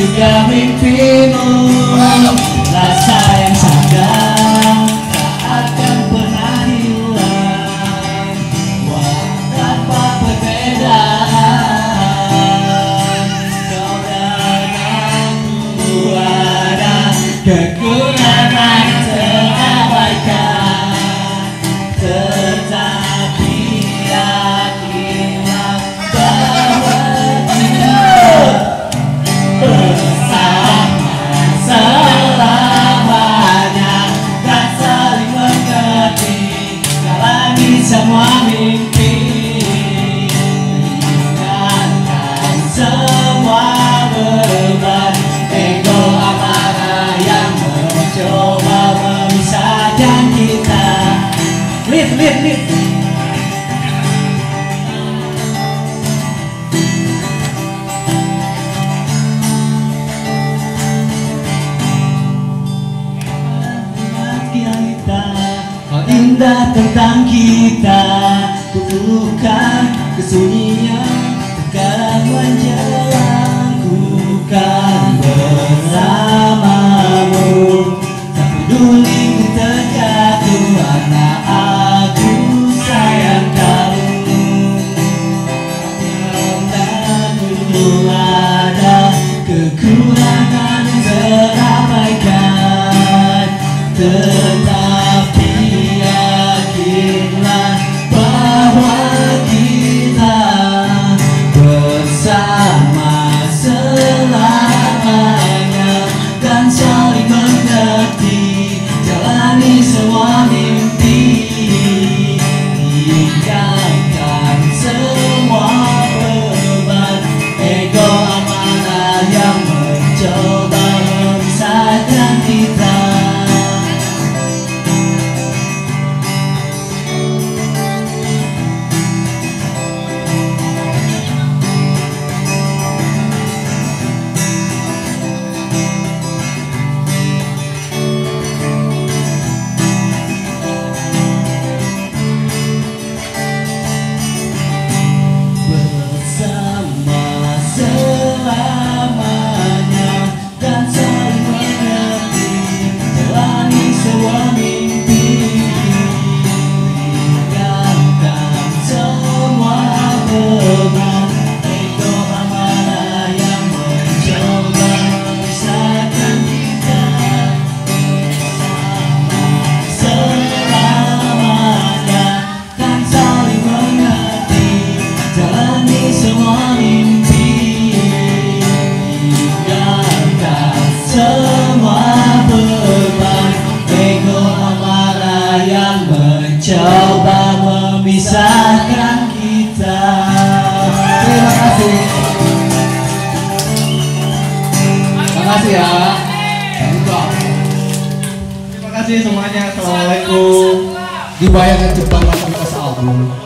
juga mimpimu. Rasa yang sadar tak akan pernah hilang, tanpa perbedaan. Kau dan aku ada kekurangan terabaikan, tetapi yakinlah bahwa kita bersama selamanya dan saling mengerti, jalani semua mimpi, ringankan semua beban ego amarah yang mencoba memisahkan kita. Lihat. Indah tentang kita, bukan kesunyian terkadang menjelang. Ku kan bersamamu, tak peduli ku terjatuh karena aku sayang kamu. Karena ku ada kekurangan terabaikan, tetapi yakinlah bahwa kita bersama selamanya dan saling mengerti, jalani semua mimpi, tinggalkan semua beban ego amarah yang mencoba memisahkan kita. Coba memisahkan kita. Terima kasih. Terima kasih ya. Terima kasih semuanya. Assalamualaikum. Dibayangkan Jepang 18 album.